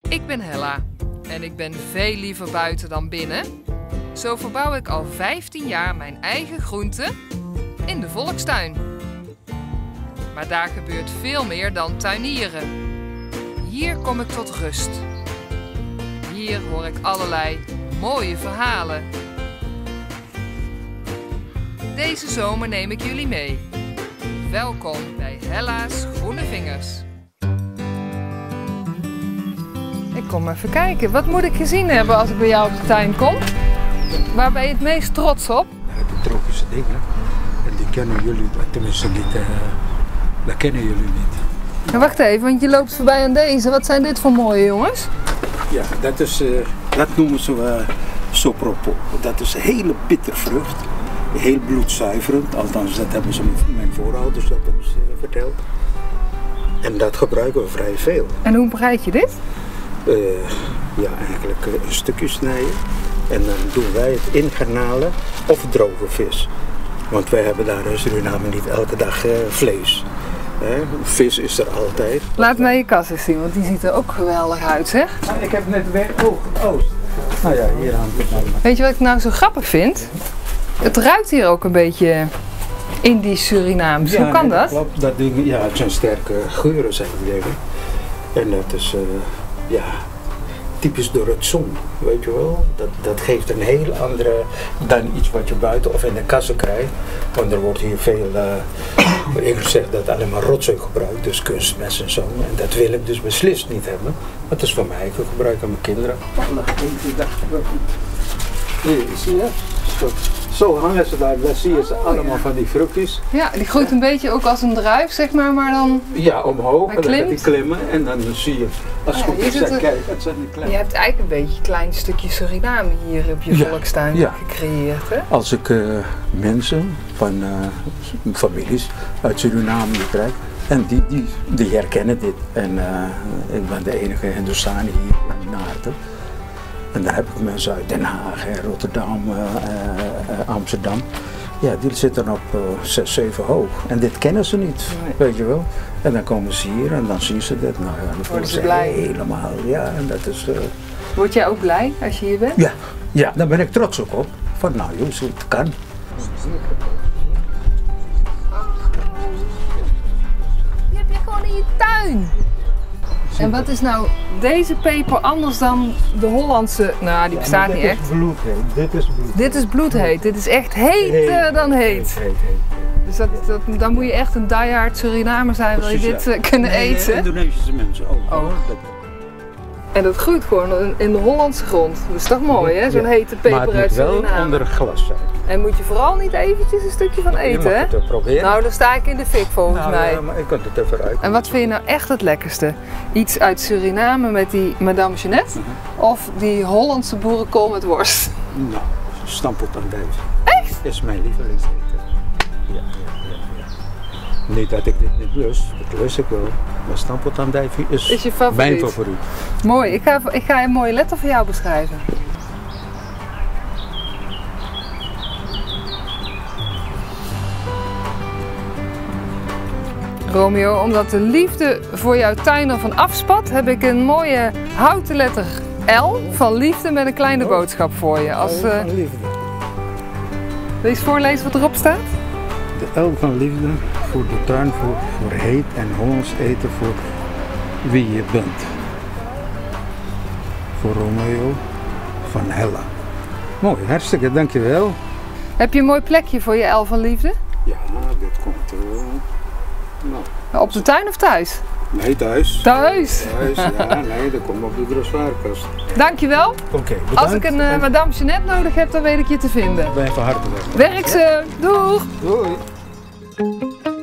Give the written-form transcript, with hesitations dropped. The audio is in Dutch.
Ik ben Hella en ik ben veel liever buiten dan binnen. Zo verbouw ik al 15 jaar mijn eigen groenten in de volkstuin. Maar daar gebeurt veel meer dan tuinieren. Hier kom ik tot rust. Hier hoor ik allerlei mooie verhalen. Deze zomer neem ik jullie mee. Welkom bij Hella's Groene Vingers. Ik kom even kijken. Wat moet ik gezien hebben als ik bij jou op de tuin kom? Waar ben je het meest trots op? De tropische dingen. En die kennen jullie tenminste niet. Dat kennen jullie niet. Nou, wacht even, want je loopt voorbij aan deze. Wat zijn dit voor mooie jongens? Ja, dat noemen ze sopropo. Dat is een hele bittere vrucht. Heel bloedzuiverend. Althans, dat hebben ze mijn voorouders dat ons verteld. En dat gebruiken we vrij veel. En hoe bereid je dit? Eigenlijk een stukje snijden. En dan doen wij het in garnalen of droge vis. Want wij hebben daar in Suriname niet elke dag vlees. Vis is er altijd. Laat mij je kas eens zien, want die ziet er ook geweldig uit, zeg. Ik heb net weer oost. Nou ja, hier aan het nou. Weet je wat ik nou zo grappig vind? Het ruikt hier ook een beetje Indisch Surinaams. Hoe kan dat? Klopt, dat ding, ja, het zijn sterke geuren zijn die dingen. En dat is typisch door het zon, weet je wel. Dat geeft een heel andere dan iets wat je buiten of in de kassen krijgt. Want er wordt hier veel, ik zeg dat alleen maar rotzooi gebruikt, dus kunstmest en zo. En dat wil ik dus beslist niet hebben. Maar het is voor mij, ik wil gebruiken aan mijn kinderen. Hier, zie je? Zo hangen ze daar zie je ze allemaal van die vruchtjes. Ja, die groeit een beetje ook als een druif, zeg maar dan... Ja, omhoog, en dan gaat die klimmen en dan zie je, als je goed is, kijk, het zijn die klemmen. Je hebt eigenlijk een beetje een klein stukje Suriname hier op je volkstuin gecreëerd, hè? Als ik mensen van families uit Suriname krijg, en die herkennen dit. En ik ben de enige Hindustani hier in Naarden. En daar heb ik mensen uit Den Haag, Rotterdam, Amsterdam. Ja, die zitten op 6, 7 hoog. En dit kennen ze niet, weet je wel. En dan komen ze hier en dan zien ze dit. Nou ja, dan worden ze blij. Helemaal, ja. En dat is, Word jij ook blij als je hier bent? Ja, daar ben ik trots ook op. Van nou joh, zo het kan. Die heb je gewoon in je tuin. En wat is nou deze peper anders dan de Hollandse? Nou, die bestaat niet echt. Dit is bloedheet. Dit is bloedheet. Dit is echt heter dan heet. Dus dan moet je echt een diehard Surinamer zijn, wil je dit kunnen eten. Indonesische mensen ook. Oh. En dat groeit gewoon in de Hollandse grond. Dat is toch mooi, hè? Zo'n hete peper uit Suriname. Maar het moet wel onder glas zijn. En moet je vooral niet eventjes een stukje van eten, hè? Je mag het proberen. Nou, dan sta ik in de fik volgens mij. Ja, maar ik kan het even uit. En wat vind je nou echt het lekkerste? Iets uit Suriname met die Madame Jeannette? Of die Hollandse boerenkool met worst? Nou, stampot andijvie. Echt? Is mijn lievelingseten. Ja. Niet dat ik dit niet lust, dat lust ik wel. Maar stampot andijvie is je favoriet? Mijn favoriet. Mooi, ik ga een mooie letter voor jou beschrijven. Romeo, omdat de liefde voor jouw tuin ervan afspat, heb ik een mooie houten letter L van liefde met een kleine boodschap voor je. Van liefde. Wil je eens voorlezen wat erop staat? De L van liefde voor de tuin, voor heet en Hollands eten, voor wie je bent. Voor Romeo van Hella. Mooi, hartstikke dankjewel. Heb je een mooi plekje voor je L van liefde? Ja, dit komt nou. Op de tuin of thuis? Nee, thuis. Thuis? Thuis, ja, nee, dat komt op de dressoirkast. Dankjewel. Oké, bedankt. Als ik een Madame Jeannette nodig heb, dan weet ik je te vinden. Ben van harte welkom. Werk ze! Doeg! Doei!